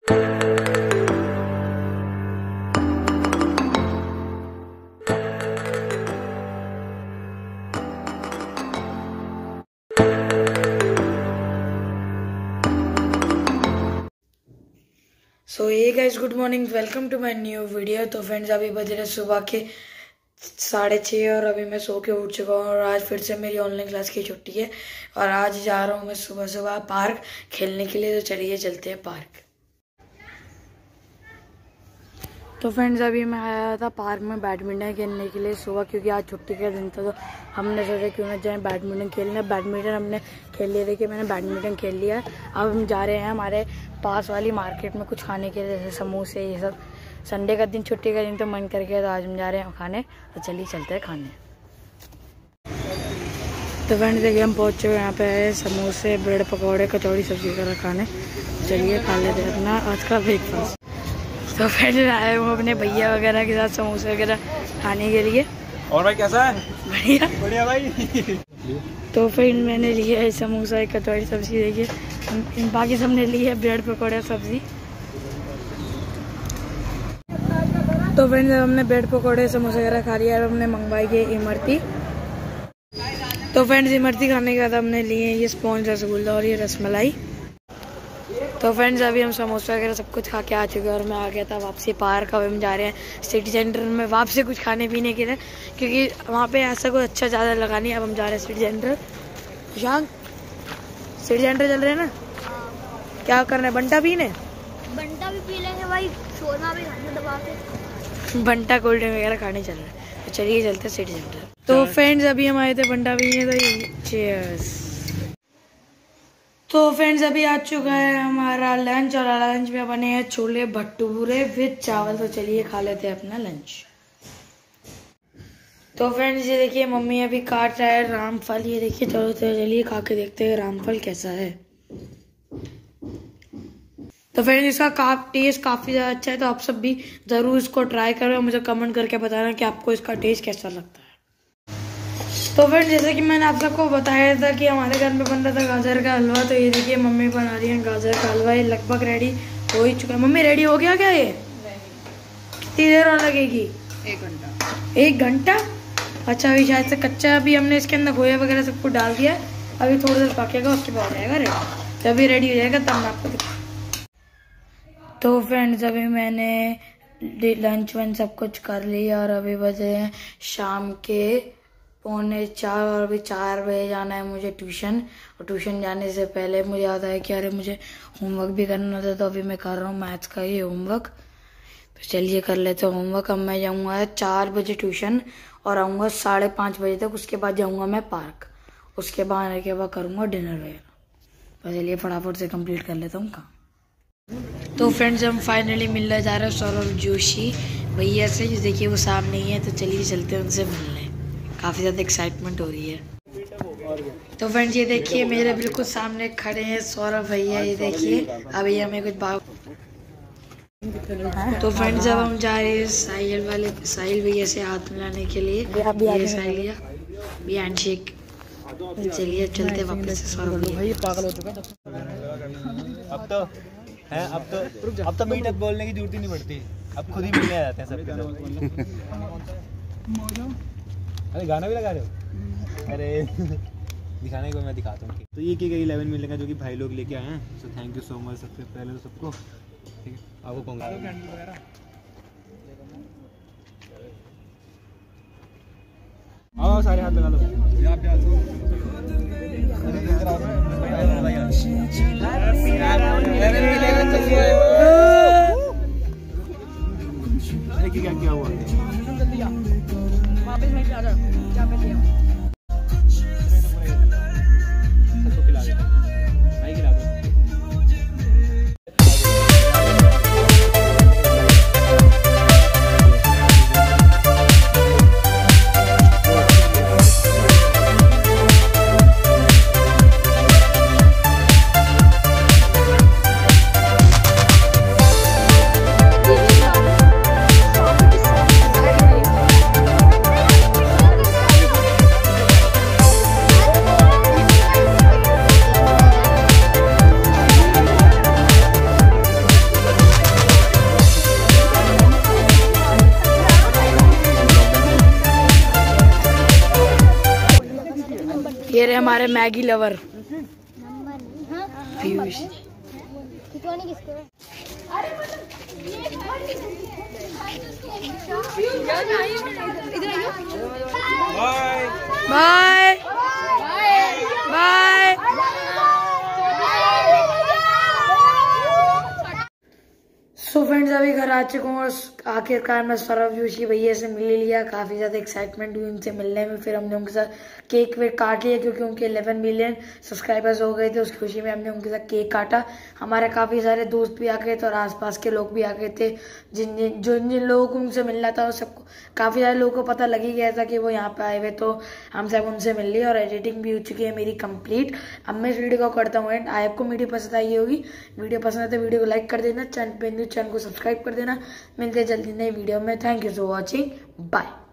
सो ये guys, good morning, welcome to my new video. तो friends, अभी बज रहे सुबह के 6:30 और अभी मैं सो के उठ चुका हूँ और आज फिर से मेरी ऑनलाइन क्लास की छुट्टी है और आज जा रहा हूँ मैं सुबह सुबह पार्क खेलने के लिए। तो चलिए चलते हैं पार्क। तो फ्रेंड्स, अभी मैं आया था पार्क में बैडमिंटन खेलने के लिए सुबह, क्योंकि आज छुट्टी का दिन था। तो हमने सोचा क्यों ना जाए बैडमिंटन खेलने। बैडमिंटन हमने खेल लिया, देखिए मैंने बैडमिंटन खेल लिया है। अब हम जा रहे हैं हमारे पास वाली मार्केट में कुछ खाने के लिए, जैसे समोसे ये सब। संडे का दिन, छुट्टी का दिन, तो मन करके तो आज हम जा रहे हैं खाने। तो चलिए चलते हैं खाने। तो फ्रेंड्स देखिए, हम पहुँच चुके यहाँ पे समोसे, ब्रेड पकौड़े, कचौड़ी, सब्जी वगैरह खाने। चलिए खा लेते हैं अपना आज का ब्रेकफास्ट। तो फ्रेंड्स आए हूँ अपने भैया वगैरह के साथ समोसे वगैरह खाने के लिए। और भाई कैसा है? बढ़िया बढ़िया भाई। तो फिर मैंने लिया है समोसा, एक कचौड़ी, सब्जी। देखिए बाकी सबने ली है ब्रेड पकौड़े, सब्जी। तो फ्रेंड्स हमने ब्रेड पकौड़े, समोसे वगैरह खा लिया। अब हमने मंगवाई है इमरती। तो फ्रेंड्स इमरती खाने के बाद हमने लिए ये स्पॉन्ज रसगुल्ला और ये रसमलाई। तो फ्रेंड्स अभी हम समोसा वगैरह सब कुछ खा के आ चुके हैं और मैं आ गया था वापसी पार्क। अब हम जा रहे हैं सिटी सेंटर में वापसी कुछ खाने पीने के लिए, क्योंकि वहाँ पे ऐसा कोई अच्छा ज़्यादा लगा नहीं। अब हम जा रहे हैं सिटी सेंटर। शांग सिटी सेंटर चल रहे हैं ना? क्या करना है? बंटा पीने? बंटा भी पी लेंगे भाई, शोरमा भी खाने दबा के। बंटा कोल्ड ड्रिंक वगैरह खाने चल रहे हैं। तो चलिए चलते हैं सिटी सेंटर। तो फ्रेंड्स अभी हम आए थे बंटा पीने। तो चीयर्स। तो फ्रेंड्स अभी आ चुका है हमारा लंच और लंच में बने हैं छोले भटूरे विद चावल। तो चलिए खा लेते हैं अपना लंच। तो फ्रेंड्स ये देखिए, मम्मी अभी काट रहा है रामफल। ये देखिए, चलो चलिए खा के देखते हैं रामफल कैसा है। तो फ्रेंड्स इसका टेस्ट काफ़ी ज़्यादा अच्छा है। तो आप सब भी ज़रूर इसको ट्राई करें और मुझे कमेंट करके बताना कि आपको इसका टेस्ट कैसा लगता है। तो फ्रेंड्स जैसे कि मैंने आप सबको बताया था कि हमारे घर में बन रहा था गाजर का हलवा। तो ये देखिए मम्मी बना रही है गाजर का हलवा। ये लगभग रेडी हो ही चुका है। मम्मी रेडी हो गया क्या? ये कितनी देर और लगेगी? 1 घंटा। 1 घंटा? अच्छा, अभी शायद से कच्चा। अभी हमने इसके अंदर खोया वगैरह सब कुछ डाल दिया है। अभी थोड़ी देर पकेगा, उसके बाद हो जाएगा रेडी। जब भी रेडी हो जाएगा तब मैं आपको दिखाऊंगा। तो फ्रेंड्स अभी मैंने लंच वंच सब कुछ कर लिया और अभी बजे हैं शाम के 3:45 और अभी 4 बजे जाना है मुझे ट्यूशन। और ट्यूशन जाने से पहले मुझे याद आया कि अरे मुझे होमवर्क भी करना था। तो अभी मैं कर रहा हूँ मैथ्स का ये होमवर्क। तो चलिए कर लेते हैं होमवर्क। अब मैं जाऊँगा 4 बजे ट्यूशन और आऊँगा 5:30 बजे तक। उसके बाद जाऊँगा मैं पार्क। उसके बाद आने के बाद करूँगा डिनर वगैरह। तो चलिए फटाफट से कंप्लीट कर लेता हूँ काम। तो फ्रेंड्स हम फाइनली मिलने जा रहे हैं सौरभ जोशी भैया से। जो देखिए वो सामने ही है। तो चलिए चलते हैं उनसे मिलने। काफ़ी ज़्यादा एक्साइटमेंट हो रही है। तो फ्रेंड्स ये देखिए मेरे बिल्कुल सामने खड़े हैं सौरभ भैया। ये देखिए अभी हमें कुछ बात। तो फ्रेंड्स अब हम जा रहे हैं साहिल भैया से हाथ मिलाने के लिए। ये साहिल भैया भी हैंडशेक। चलिए चलते वापस से सौरभ भैया। पागल हो चुका अब तो मीठक बोलने की जरूरत ही नहीं पड़ती। अब खुद ही मिलने आ जाते हैं सबके साथ। अरे गाना भी लगा रहे हो? अरे दिखाने को मैं दिखाता हूँ। तो ये केक 11 मिलेगा जो कि भाई लोग लेके आए हैं। So thank you so much सबसे पहले तो सबको। ठीक है, आपको कौन आओ सारे हाथ लगा लो। क्या क्या हुआ? वापस मैं जा रहा हूँ, जा मैं लिया। हमारे Maggi lover Piyush. Bye bye. So friends अभी घर आ चुका हूँ और आखिरकार मैं सौरभ जोशी भैया से मिल लिया। काफ़ी ज़्यादा एक्साइटमेंट हुई उनसे मिलने में। फिर हमने उनके साथ केक वेक काट लिया क्योंकि उनके 11 मिलियन सब्सक्राइबर्स हो गए थे। उस खुशी में हमने उनके साथ केक काटा। हमारे काफ़ी सारे दोस्त भी आ गए थे और आसपास के लोग भी आ गए थे। जिन जिन लोगों को उनसे मिलना था वो सबको, काफ़ी सारे लोगों को पता लग ही गया था कि वो यहाँ पे आए हुए, तो हम सब उनसे मिल लिए और एडिटिंग भी हो चुकी है मेरी कंप्लीट। अब मैं इस वीडियो को करता हूँ एंड। आपको वीडियो पसंद आई होगी। वीडियो पसंद है तो वीडियो को लाइक कर देना, चैनल को सब्सक्राइब कर देना। मिलते हैं जल्दी नई वीडियो में। Thank you for watching. Bye.